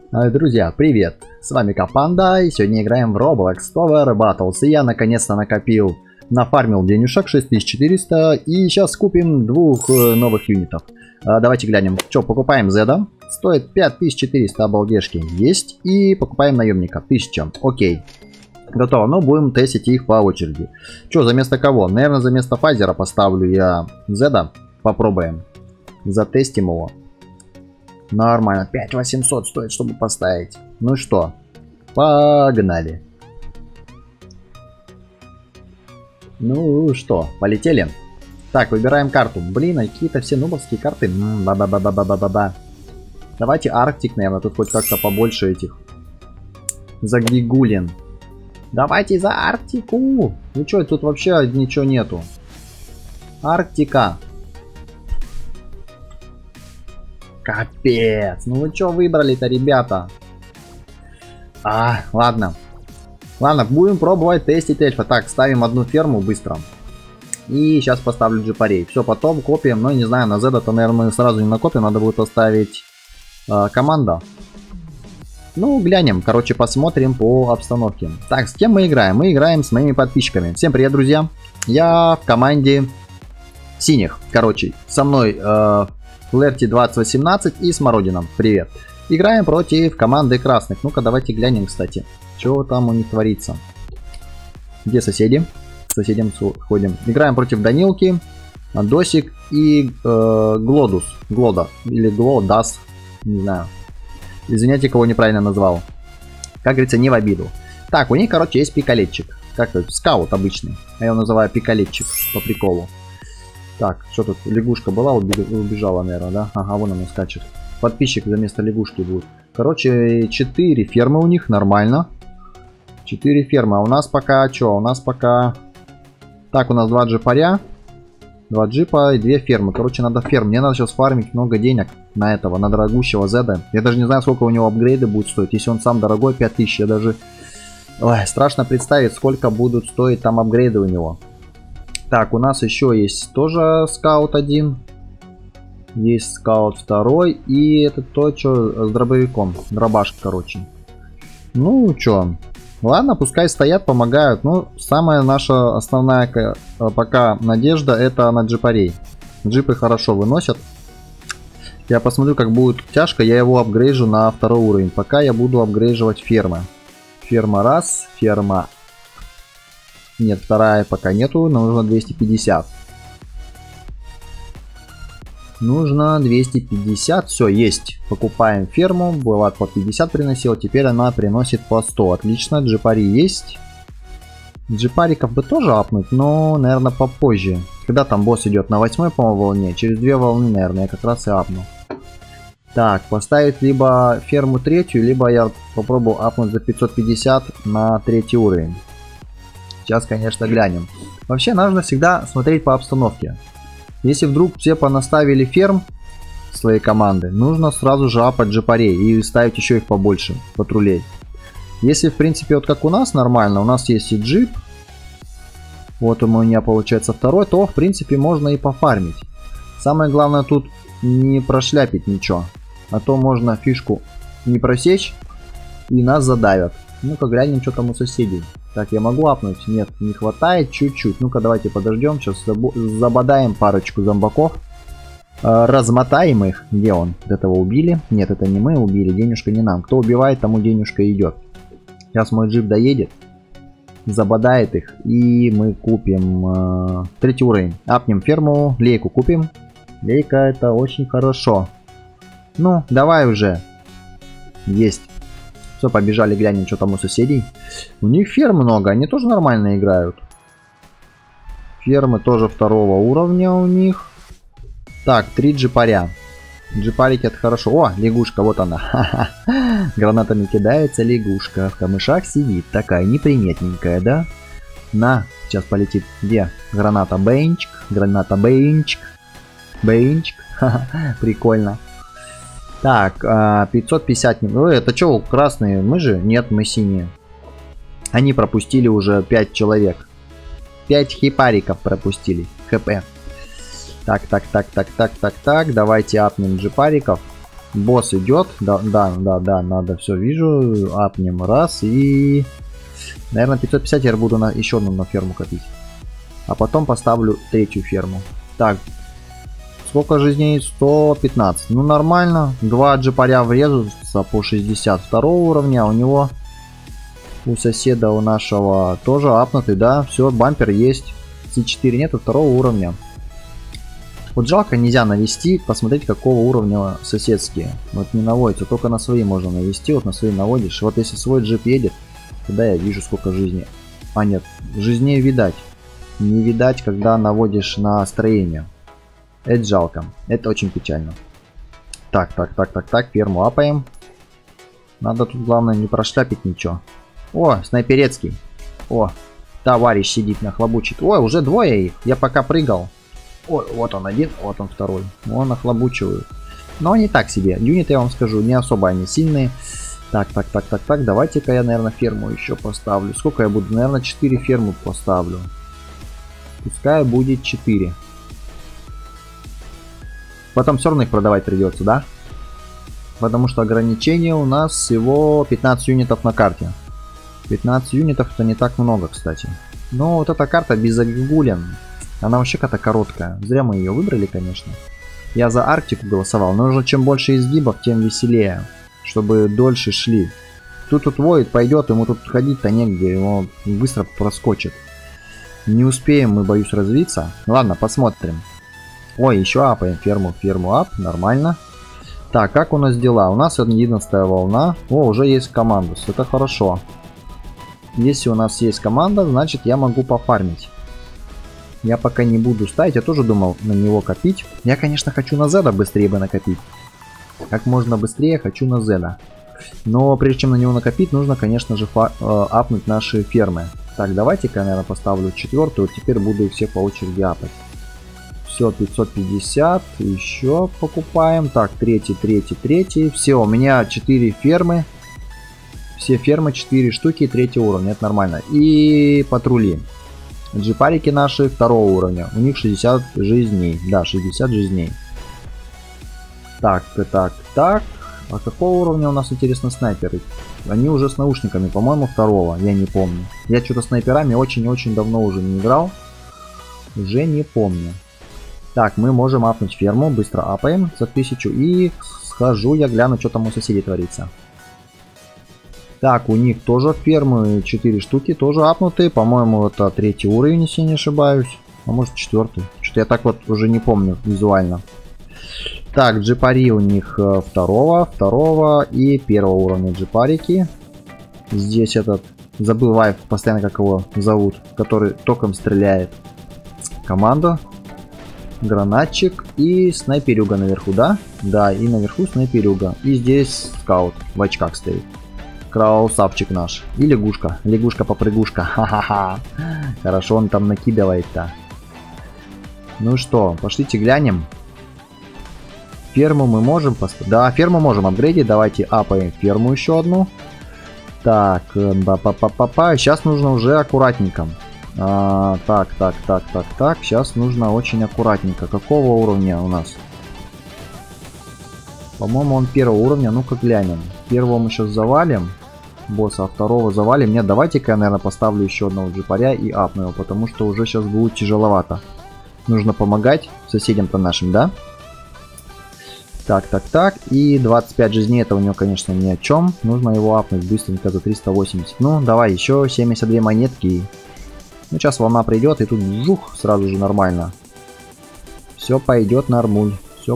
Друзья, привет! С вами Капанда, и сегодня играем в Roblox Tower Battles. И я наконец-то нафармил денежек 6400, и сейчас купим двух новых юнитов. Давайте глянем, что покупаем. Зеда, стоит 5400 обалдешки, есть, и покупаем наемника, 1000, окей. Готово, но будем тестить их по очереди. Что, за место кого? Наверное, за место Файзера поставлю я Зеда, попробуем, затестим его. Нормально, 5800 стоит, чтобы поставить. Ну что, погнали. Ну что, полетели. Так, выбираем карту. Блин, какие-то все нубовские карты. Ба-ба-ба-ба-ба-ба-ба. Давайте Арктик, наверное, тут хоть как-то побольше этих. Загигулин. Давайте за Арктику. Ну что, тут вообще ничего нету. Арктика. Капец, ну вы что выбрали-то, ребята? Ладно. Ладно, будем пробовать тестить эльфа. Так, ставим одну ферму быстро. И сейчас поставлю джипарей. Все, потом копием, но не знаю, на Зеда-то, наверное, мы сразу не накопим. Надо будет поставить команда. Ну, глянем, короче, посмотрим по обстановке. Так, с кем мы играем? Мы играем с моими подписчиками. Всем привет, друзья. Я в команде синих. Короче, со мной... Лерти 2018 и Смородином. Привет. Играем против команды красных. Ну-ка, давайте глянем, кстати. Что там у них творится. Где соседи? К соседям ходим. Играем против Данилки, Досик и Глодус. Глода. Или Глодас. Не знаю. Извиняйте, кого неправильно назвал. Как говорится, не в обиду. Так, у них, короче, есть пикалетчик. Как это? Скаут обычный. А я его называю пикалетчик по приколу. Так, что тут? Лягушка была, убежала, наверное, да? Ага, вон она скачет. Подписчик за место лягушки будет. Короче, 4 фермы у них, нормально. 4 фермы. А у нас пока что? У нас пока... Так, у нас 2 джипаря. 2 джипа и 2 фермы. Короче, надо ферм. Мне надо сейчас фармить много денег на этого, на дорогущего Зеда. Я даже не знаю, сколько у него апгрейды будут стоить. Если он сам дорогой, 5000. Я даже... Ой, страшно представить, сколько будут стоить там апгрейды у него. Так, у нас еще есть тоже скаут один. Есть скаут второй. И это то, что с дробовиком. Дробаш, короче. Ну, что. Ладно, пускай стоят, помогают. Ну, самая наша основная пока надежда это на джипарей. Джипы хорошо выносят. Я посмотрю, как будет тяжко. Я его апгрейжу на 2 уровень. Пока я буду апгрейживать фермы. Ферма раз, ферма... Нет, вторая пока нету, но нужно 250. Нужно 250, все, есть. Покупаем ферму, была по 50 приносила, теперь она приносит по 100. Отлично, джипари есть. Джипариков бы тоже апнуть, но, наверное, попозже. Когда там босс идет? На 8-й, по-моему, волне? Через 2 волны, наверное, я как раз и апну. Так, поставить либо ферму 3, либо я попробую апнуть за 550 на 3 уровень. Сейчас, конечно, глянем. Вообще, нужно всегда смотреть по обстановке. Если вдруг все понаставили ферм своей команды, нужно сразу же апать джипарей и ставить еще их побольше, патрулей. Если, в принципе, вот как у нас нормально, у нас есть и джип, вот у меня получается 2, то, в принципе, можно и пофармить. Самое главное тут не прошляпить ничего, а то можно фишку не просечь и нас задавят. Ну-ка, глянем, что там у соседей. Так, я могу апнуть? Нет, не хватает чуть-чуть. Ну-ка, давайте подождем. Сейчас забодаем парочку зомбаков. Размотаем их. Где он? Этого убили? Нет, это не мы убили. Денежка не нам. Кто убивает, тому денежка идет. Сейчас мой джип доедет. Забодает их. И мы купим 3 уровень. Апнем ферму. Лейку купим. Лейка это очень хорошо. Ну, давай уже. Есть. Все, побежали, глянем, что там у соседей. У них ферм много, они тоже нормально играют. Фермы тоже 2 уровня у них. Так, 3 джипаря. Джипарики это хорошо. О, лягушка, вот она. Гранатами кидается лягушка. В камышах сидит. Такая неприметненькая, да? На, сейчас полетит. Где? Граната бейнчик. Граната бейнчик. Бейнчик. Прикольно. Так, 550... Ой, это что, красные? Мы же? Нет, мы синие. Они пропустили уже 5 человек. 5 хипариков пропустили. ХП. Так. Давайте апнем джипариков. Босс идет. Да, надо, все вижу. Апнем раз и... Наверное, 550 я буду еще одну на ферму копить. А потом поставлю третью ферму. Так. Сколько жизней? 115. Ну, нормально. Два джипаря врезаются по 62 уровня. У него... У соседа у нашего тоже апнутый, да? Все, бампер есть. C4 нету, второго уровня. Вот жалко, нельзя навести, посмотреть, какого уровня соседские. Вот не наводится, только на свои можно навести. Вот на свои наводишь. Вот если свой джип едет, тогда я вижу, сколько жизни. А нет, жизней видать. Не видать, когда наводишь на строение. Это жалко. Это очень печально. Так, ферму апаем. Надо тут, главное, не прошляпить ничего. О, снайперецкий. О, товарищ сидит, нахлобучит. Ой, уже двое их. Я пока прыгал. Ой, вот он один, вот он второй. Он нахлобучивает. Но они так себе. Юниты, я вам скажу, не особо они сильные. Так. Давайте-ка я, наверное, ферму еще поставлю. Сколько я буду? Наверное, 4 фермы поставлю. Пускай будет 4. Потом все равно их продавать придется, да? Потому что ограничение у нас всего 15 юнитов на карте. 15 юнитов это не так много, кстати. Но вот эта карта без загогулин. Она вообще какая-то короткая. Зря мы ее выбрали, конечно. Я за Арктику голосовал. Но уже чем больше изгибов, тем веселее. Чтобы дольше шли. Тут воет, пойдет, ему тут ходить-то негде. Его быстро проскочит. Не успеем мы, боюсь, развиться. Ладно, посмотрим. Ой, еще апаем ферму ап. Нормально. Так, как у нас дела? У нас 11-я волна. О, уже есть командус. Это хорошо. Если у нас есть команда, значит я могу пофармить. Я пока не буду ставить, я тоже думал на него копить. Я, конечно, хочу на Зеда быстрее бы накопить. Как можно быстрее хочу на Зеда. Но прежде чем на него накопить, нужно, конечно же, апнуть наши фермы. Так, давайте-ка, наверное, поставлю 4-ю. Вот теперь буду их все по очереди апать. Все, 550. Еще покупаем. Так, 3-й. Все, у меня 4 фермы. Все фермы 4 штуки 3 уровня. Это нормально. И патрули. Джипарики наши 2 уровня. У них 60 жизней. Да, 60 жизней. Так. А какого уровня у нас, интересно, снайперы? Они уже с наушниками, по-моему, 2-го. Я не помню. Я что-то снайперами очень-очень давно уже не играл. Уже не помню. Так, мы можем апнуть ферму. Быстро апаем за 1000. И схожу, я гляну, что там у соседей творится. Так, у них тоже фермы 4 штуки, тоже апнутые. По-моему, это 3-й уровень, если не ошибаюсь. А может 4-й. Что-то я так вот уже не помню визуально. Так, джипари у них 2-го и 1-го уровня джипарики. Здесь этот, забываю постоянно, как его зовут, который током стреляет. Команда. Гранатчик и снайперюга наверху, да? Да, и наверху снайперюга. И здесь скаут в очках стоит. Красавчик наш. И лягушка. Лягушка-попрыгушка. Ха-ха-ха. Хорошо он там накидывает-то. Ну что, пошлите глянем. Ферму мы можем поставить. Да, ферму можем апгрейдить. Давайте апаем ферму еще одну. Так, сейчас нужно уже аккуратненько. Так. Сейчас нужно очень аккуратненько. Какого уровня у нас? По-моему, он 1-го уровня. Ну-ка глянем. 1-го мы сейчас завалим. Босса, а 2-го завалим. Нет, давайте-ка я, наверное, поставлю еще одного джипаря и апну его. Потому что уже сейчас будет тяжеловато. Нужно помогать соседям-то нашим, да? Так. И 25 жизней, это у него, конечно, ни о чем. Нужно его апнуть быстренько за 380. Ну, давай, еще 72 монетки. Ну, сейчас волна придет, и тут жух, сразу же нормально. Все пойдет нормуль.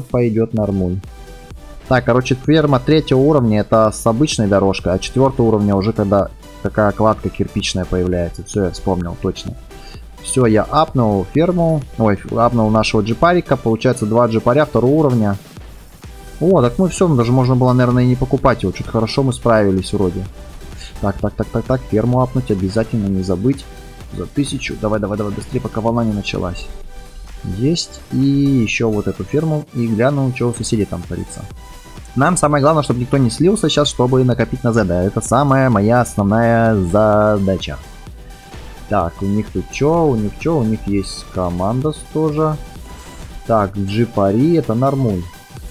Так, короче, ферма 3-го уровня это с обычной дорожкой, а 4-го уровня уже когда такая кладка кирпичная появляется. Все, я вспомнил, точно. Все, я апнул ферму. Ой, апнул нашего джипарика. Получается 2 джипаря 2-го уровня. О, так мы все, даже можно было, наверное, и не покупать его. Что-то хорошо мы справились вроде. Так, ферму апнуть обязательно, не забыть. За 1000. Давай, быстрее, пока волна не началась. Есть. И еще вот эту ферму. И гляну, что у соседей там творится. Нам самое главное, чтобы никто не слился сейчас, чтобы накопить на Зеда. Это самая моя основная задача. Так, у них тут что? У них есть команда тоже. Так, джипари, это нормуль.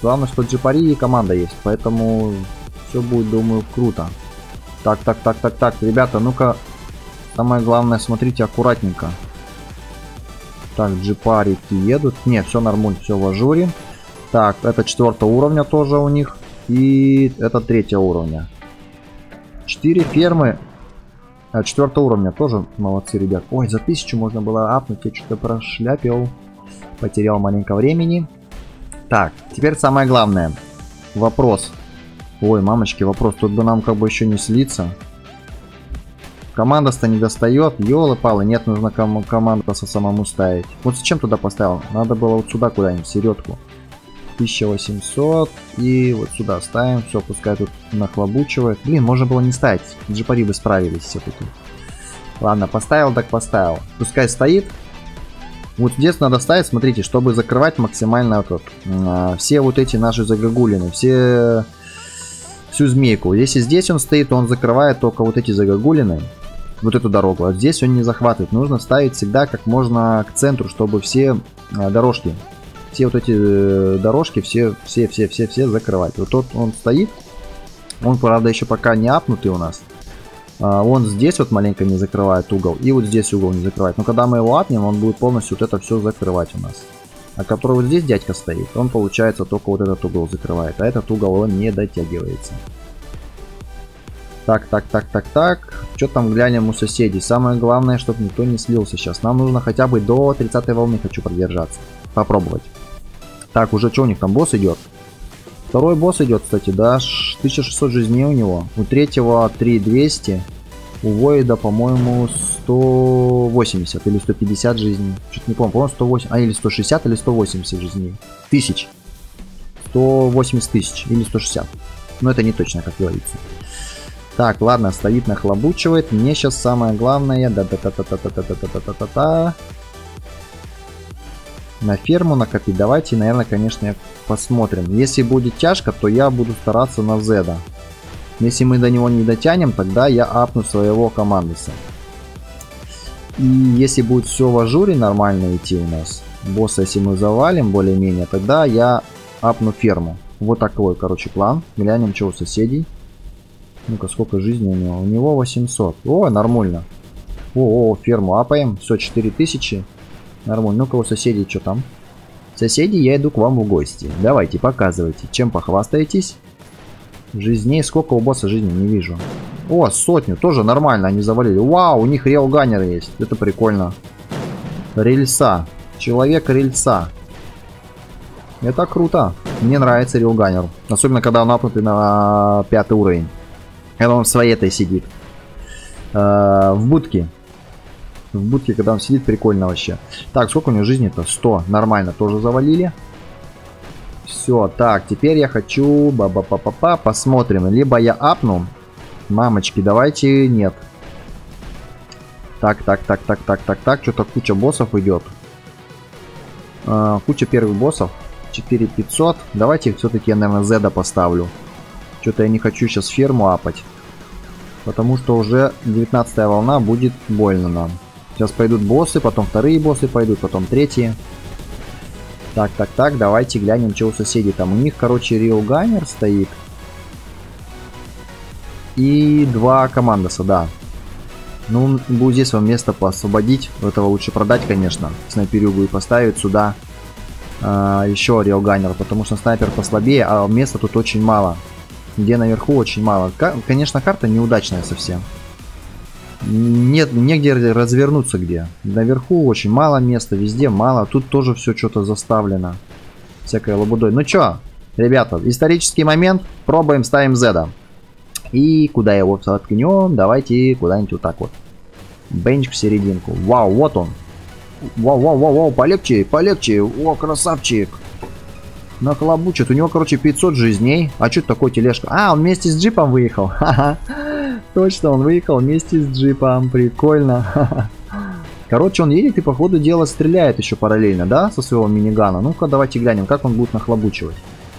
Главное, что джипари и команда есть, поэтому все будет, думаю, круто. Так, ребята, ну-ка, самое главное, смотрите аккуратненько. Так, джипарики едут. Нет, все нормально, все в ажуре. Так, это 4-го уровня тоже у них. И это 3-го уровня. 4 фермы. 4-го уровня тоже молодцы, ребят. Ой, за 1000 можно было апнуть. Я что-то прошляпил. Потерял маленько времени. Так, теперь самое главное. Вопрос. Ой, мамочки, вопрос. Тут бы нам как бы еще не слиться. Команда-то не достает. Ёлы-палы, нет, нужно команда-то самому ставить. Вот зачем туда поставил? Надо было вот сюда куда-нибудь, середку. 1800. И вот сюда ставим. Все, пускай тут нахлобучивает. Блин, можно было не ставить. Джипари бы справились все таки. Ладно, поставил, так поставил. Пускай стоит. Вот здесь надо ставить, смотрите, чтобы закрывать максимально вот, все вот эти наши загогулины. Всю змейку. Если здесь он стоит, то он закрывает только вот эти загогулины. Вот эту дорогу. А здесь он не захватывает. Нужно ставить всегда как можно к центру, чтобы все дорожки, все вот эти дорожки, все закрывать. Вот тот он стоит. Он, правда, еще пока не апнутый у нас. Он здесь вот маленько не закрывает угол. И вот здесь угол не закрывает. Но когда мы его апнем, он будет полностью вот это все закрывать у нас. А который вот здесь дядька стоит, он, получается, только вот этот угол закрывает. А этот угол он не дотягивается. Так. Что там глянем у соседей? Самое главное, чтобы никто не слился сейчас. Нам нужно хотя бы до 30-й волны хочу продержаться. Попробовать. Так, уже что у них там? Босс идет. Второй босс идет, кстати, да. 1600 жизней у него. У третьего 3200. У Воида, по-моему, 180 или 150 жизней. Что-то не помню. По-моему, 108. А, или 160, или 180 жизней. Тысяч. 180 тысяч. Или 160. Но это не точно, как говорится. Так, ладно, стоит, нахлобучивает. Мне сейчас самое главное... На ферму накопить. Давайте, наверное, конечно, посмотрим. Если будет тяжко, то я буду стараться на Зеда. Если мы до него не дотянем, тогда я апну своего командуса. И если будет все в ажуре нормально идти у нас, босса если мы завалим более-менее, тогда я апну ферму. Вот такой, короче, план. Глянем, что у соседей. Ну-ка, сколько жизни у него? У него 800. О, нормально. О, ферму апаем. Все, 4000. Нормально. Ну-ка, у соседей что там? Соседи, я иду к вам в гости. Давайте, показывайте. Чем похвастаетесь? Жизней. Сколько у босса жизни? Не вижу. О, 100. Тоже нормально. Они завалили. Вау, у них рейлганер есть. Это прикольно. Рельса. Человек-рельса. Это круто. Мне нравится рейлганер. Особенно, когда он апнутый на 5 уровень. Когда он в своей-то сидит. В будке. В будке, когда он сидит, прикольно вообще. Так, сколько у него жизни-то? 100. Нормально, тоже завалили. Все, так, теперь я хочу... Посмотрим. Либо я апну. Мамочки, давайте... Нет. Так. Что-то куча боссов идет. Куча первых боссов. 4500. Давайте все-таки я, наверное, Зеда поставлю. Что-то я не хочу сейчас ферму апать. Потому что уже 19-я волна будет больно нам. Сейчас пойдут боссы, потом вторые боссы пойдут, потом третьи. Так, давайте глянем, что у соседей там. У них, короче, рейлганер стоит. И 2 командоса, да. Ну, будет здесь вам место поосвободить. Этого лучше продать, конечно. Снайперю будет поставить сюда еще рейлганер, потому что снайпер послабее, а места тут очень мало. Где наверху очень мало. Конечно, карта неудачная совсем. Нет, негде развернуться где. Наверху очень мало места, везде мало. Тут тоже все что-то заставлено. Всякой лабудой. Ну чё, ребята, исторический момент. Пробуем, ставим Зеда. И куда его воткнем? Давайте куда-нибудь вот так вот. Бенч в серединку. Вау, вот он. Вау, полегче. О, красавчик. Нахлобучит. У него, короче, 500 жизней. А что это такое тележка? А, он вместе с джипом выехал. Ха-ха. Точно, он выехал вместе с джипом. Прикольно. Короче, он едет и по ходу дела стреляет еще параллельно, да? Со своего минигана. Ну-ка, давайте глянем, как он будет нахлобучивать.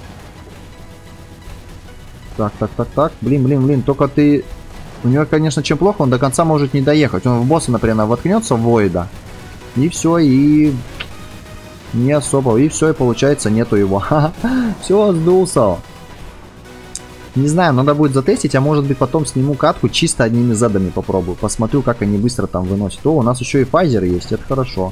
Так. Блин. Только ты... У него, конечно, чем плохо, он до конца может не доехать. Он в босса, например, воткнется в Воида. И все, и... Не особо. И все, и получается нету его. Все, сдулся. Не знаю, надо будет затестить, а может быть потом сниму катку чисто одними задами попробую. Посмотрю, как они быстро там выносят. О, у нас еще и файзер есть, это хорошо.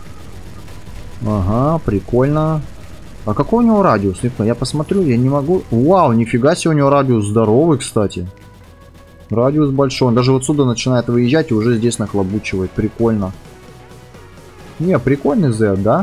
Ага, прикольно. А какой у него радиус? Я посмотрю, я не могу. Вау, нифига себе, у него радиус здоровый, кстати. Радиус большой. Он даже вот сюда начинает выезжать и уже здесь нахлобучивает. Прикольно. Не, прикольный Z, да?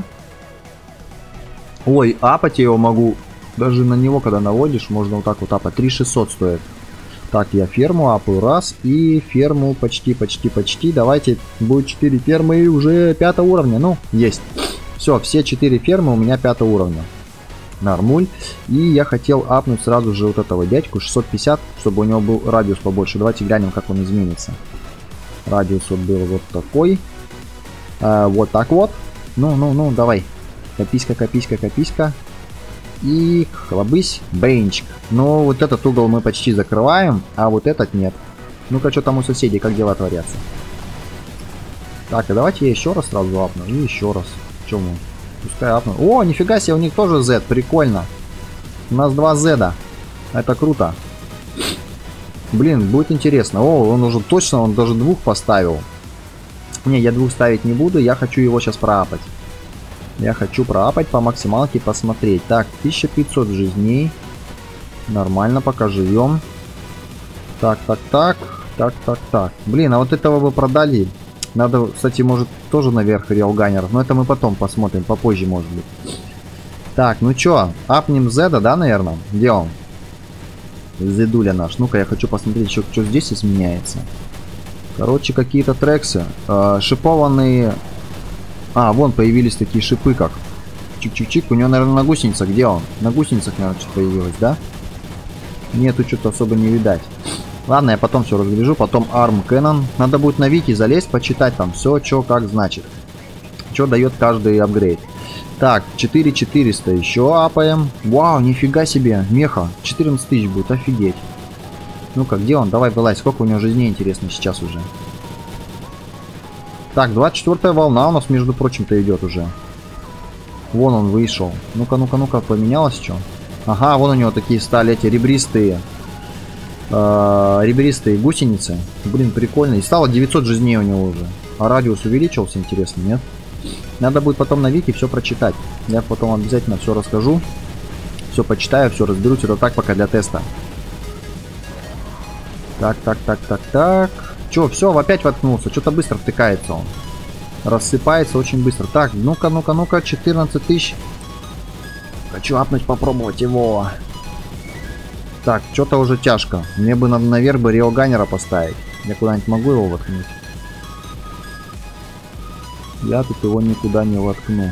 Ой, апать я его могу. Даже на него, когда наводишь, можно вот так вот апать. 3600 стоит. Так, я ферму апаю раз. И ферму почти. Давайте, будет 4 фермы и уже 5 уровня. Ну, есть. Все, все 4 фермы у меня 5 уровня. Нормуль. И я хотел апнуть сразу же вот этого дядьку 650, чтобы у него был радиус побольше. Давайте глянем, как он изменится. Радиус вот был вот такой. Вот так вот. Ну, давай. Кописька. И хлобысь, бейнчик. Но вот этот угол мы почти закрываем, а вот этот нет. Ну-ка, что там у соседей, как дела творятся. Так, а давайте я еще раз сразу апну. И еще раз. Че мы? Пускай апну. О, нифига себе, у них тоже Z, прикольно. У нас 2 Z. Это круто. Блин, будет интересно. О, он уже точно, он даже 2 поставил. Не, я 2 ставить не буду, я хочу его сейчас проапать. Я хочу проапать по максималке, посмотреть. Так, 1500 жизней. Нормально, пока живем. Так. Блин, а вот этого бы продали. Надо, кстати, может, тоже наверх реалганеров. Но это мы потом посмотрим, попозже, может быть. Так, ну чё, апнем Зеда, да, наверное? Где он? Зедуля наш. Ну-ка, я хочу посмотреть еще, что здесь изменяется. Короче, какие-то трексы. Шипованные... А, вон появились такие шипы, как. Чик-чик-чик. У него, наверное, на гусеницах. Где он? На гусеницах, наверное, что-то появилось, да? Нету, что-то особо не видать. Ладно, я потом все разгляжу. Потом Arm Cannon. Надо будет на Вики залезть, почитать там все, что как значит. Что дает каждый апгрейд. Так, 4400 еще апаем. Вау, нифига себе. Меха. 14 тысяч будет, офигеть. Ну-ка, где он? Давай, вылазь. Сколько у него жизней, интересно, сейчас уже. Так, 24-я волна у нас, между прочим-то, идет уже. Вон он вышел. Ну-ка, поменялось что? Ага, вон у него такие стали эти ребристые гусеницы. Блин, прикольно. И стало 900 жизней у него уже. А радиус увеличился, интересно, нет? Надо будет потом на Вики все прочитать. Я потом обязательно все расскажу. Все почитаю, все разберусь. Это так пока для теста. Так. Че, все, опять воткнулся. Что-то быстро втыкается он. Рассыпается очень быстро. Так, ну-ка, 14 тысяч. Хочу апнуть, попробовать его. Так, что-то уже тяжко. Мне бы наверх бы реалганера поставить. Я куда-нибудь могу его воткнуть? Я тут его никуда не воткну.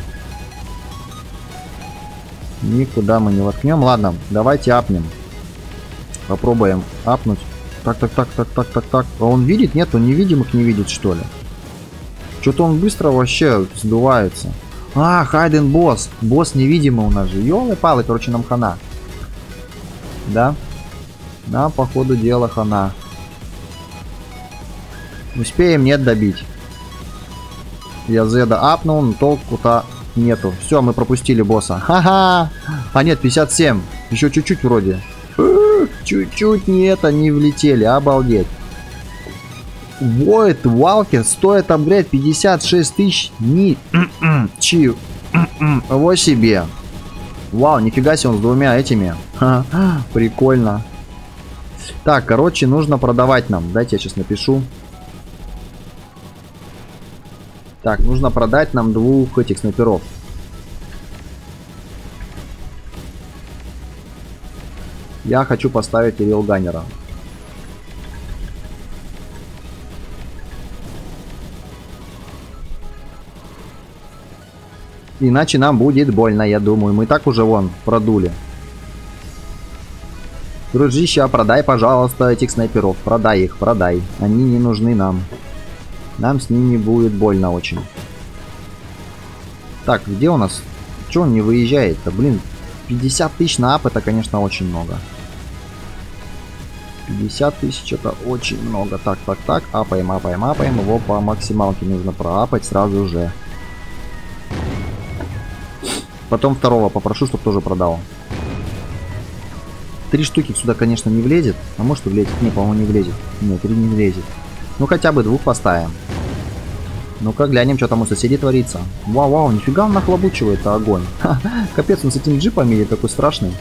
Никуда мы не воткнем. Ладно, давайте апнем. Попробуем апнуть. Так. А он видит? Нет, он невидимых не видит, что ли? Что-то он быстро вообще сдувается. А, Хайден босс. Босс невидимый у нас же. Ёлы-палы, короче, нам хана. Да? Нам, по ходу дела, хана. Успеем, нет, добить. Я Зеда апнул, но толку-то нету. Все, мы пропустили босса. Ха-ха! А нет, 57. Еще чуть-чуть вроде. Чуть-чуть не влетели, обалдеть. Void Walker стоит апгрейд 56 тысяч. Его себе. Вау, нифига себе, он с двумя этими. Прикольно. Так, короче, нужно продавать нам. Дайте я сейчас напишу. Так, нужно продать нам 2 этих снайперов. Я хочу поставить реалганера. Иначе нам будет больно, я думаю. Мы так уже вон продули. Дружище, продай, пожалуйста, этих снайперов. Продай их, продай. Они не нужны нам. Нам с ними будет больно очень. Так, где у нас? Че он не выезжает-то? Блин, 50 тысяч на ап, это, конечно, очень много. 50 тысяч это очень много. Так. Апаем. Его по максималке нужно проапать сразу же. Потом второго попрошу, чтобы тоже продал. 3 штуки сюда, конечно, не влезет. А может и влезет? Не, по-моему, не влезет. Нет, 3 не влезет. Ну, хотя бы 2 поставим. Ну-ка, глянем, что там у соседей творится. Вау-вау, нифига он нахлобучивает, огонь. Капец, он с этим джипом едет, такой страшный.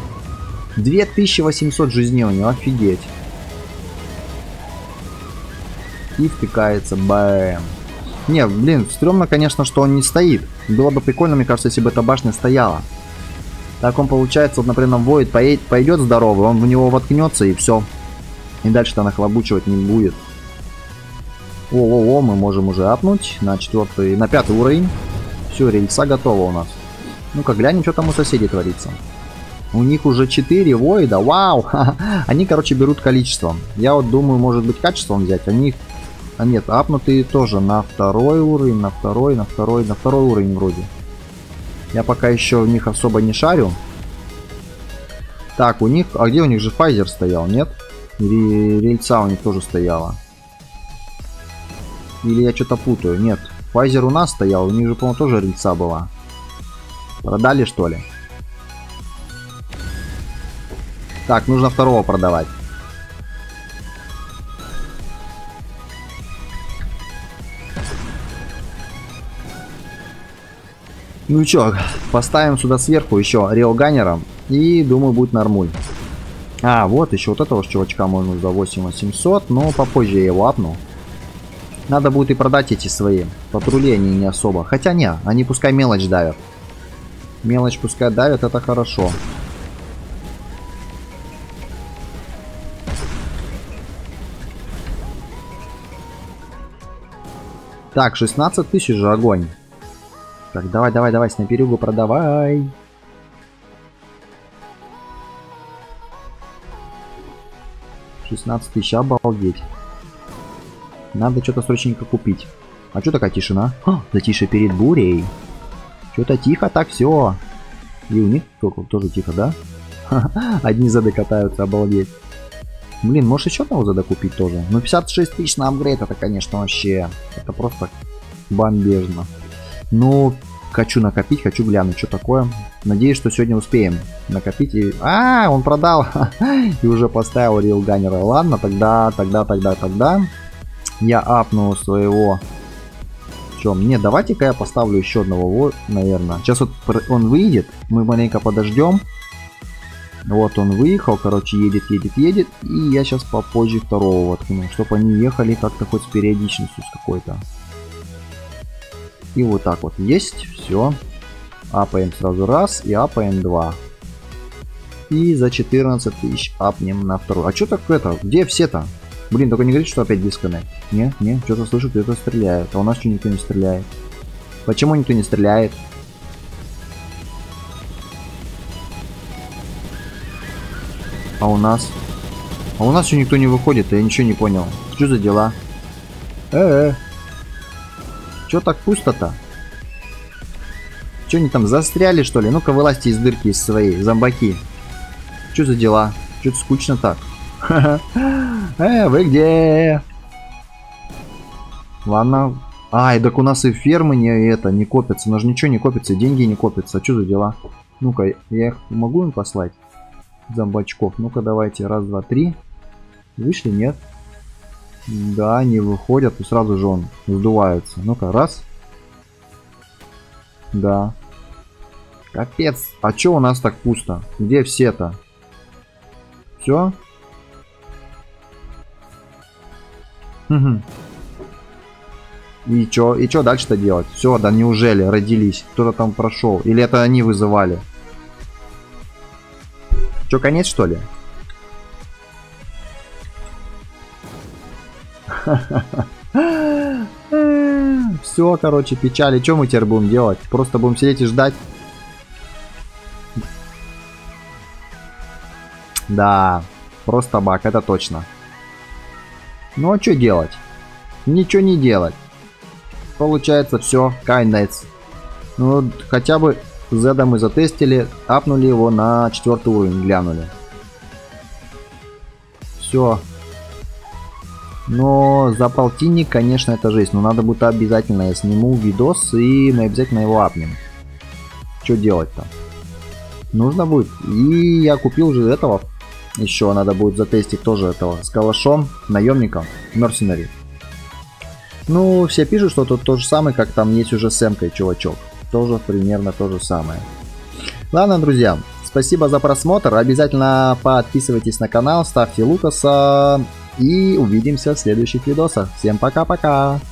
2800 жизней у него, офигеть. И втыкается, бэм. Не, блин, стрёмно, конечно, что он не стоит. Было бы прикольно, мне кажется, если бы эта башня стояла. Так он, получается, вот, например, Void пойдет здоровый, он в него воткнется и все. И дальше-то нахлобучивать не будет. О, мы можем уже апнуть на 4-й, на 5-й уровень. Все, рельса готова у нас. Ну-ка, глянем, что там у соседей творится. У них уже 4 Void'а, вау! Они, короче, берут количеством. Я вот думаю, может быть, качеством взять. Они... А нет, апнутые тоже на 2-й уровень, на 2-й уровень вроде. Я пока еще в них особо не шарю. Так, у них... А где у них же Pfizer стоял, нет? Или рельса у них тоже стояла? Или я что-то путаю? Нет. Pfizer у нас стоял, у них же, по-моему, тоже рельса была. Продали, что ли? Так, нужно второго продавать. Ну и чё, поставим сюда сверху еще реоганнера. И думаю, будет нормуль. А, вот еще вот этого чувачка можно за 8800. Но попозже я его апну. Надо будет и продать эти свои. Патрули они не особо. Хотя не, они пускай мелочь давят. Мелочь пускай давят, это хорошо. Так, 16 тысяч же огонь. Так, давай, снайперюгу продавай. $16 тысяч, обалдеть. Надо что-то срочненько купить. А что такая тишина? Затише перед бурей. Что-то тихо, так все. И у них тоже тихо, да? Одни зады катаются, обалдеть. Блин, можешь еще одного зада купить тоже. Ну, 56 тысяч на апгрейд, это, конечно, вообще... Это просто бомбежно. Ну, хочу накопить, хочу глянуть, что такое. Надеюсь, что сегодня успеем накопить. И... А, он продал. И уже поставил рейлганнера. Ладно, тогда. Я апну своего... Чем? Нет, давайте-ка я поставлю еще одного, наверное. Сейчас вот он выйдет. Мы маленько подождем. Вот он выехал, короче, едет. И я сейчас попозже второго воткну, чтобы они ехали как-то хоть с периодичностью с какой-то. И вот так вот есть, все. Апаем сразу раз и апаем 2. И за 14 тысяч апнем на второй. А что так это? Где все-то? Блин, только не говорите, что опять дисконнект. Не, что-то слышу, кто-то стреляет. А у нас что никто не стреляет? Почему никто не стреляет? А у нас что никто не выходит, я ничего не понял. Что за дела? Что так пусто-то? Что они там застряли, что ли? Ну-ка, вылазьте из дырки из своей, зомбаки. Что за дела? Что-то скучно так. Вы где? Ладно. Ай, так у нас и фермы не копятся. У нас ничего не копится, деньги не копятся. Что за дела? Ну-ка, я их могу им послать? Зомбачков. Ну-ка, давайте. Раз, два, три. Вышли, нет? Да, не выходят. И сразу же он сдувается. Ну-ка, раз. Да. Капец. А чё у нас так пусто? Где все-то? Все? И чё дальше-то делать? Все, да неужели родились? Кто-то там прошел? Или это они вызывали? Чё, конец, что ли? Все, короче, печали. Что мы теперь будем делать? Просто будем сидеть и ждать? Да, просто баг, это точно. Ну а что делать? Ничего не делать. Получается, все, конец. Ну, хотя бы Зеда мы затестили, апнули его на 4 уровень, глянули. Все. Но за полтинник, конечно, это жесть. Но надо будет обязательно, я сниму видос, и мы обязательно его апнем. Что делать-то? Нужно будет. И я купил уже этого. Еще надо будет затестить тоже этого с калашом, наемником, Mercenary. Ну, все пишут, что тут то же самое, как там есть уже с Эмкой, чувачок. Тоже примерно то же самое. Ладно, друзья, спасибо за просмотр. Обязательно подписывайтесь на канал, ставьте Лукаса. И увидимся в следующих видосах. Всем пока-пока.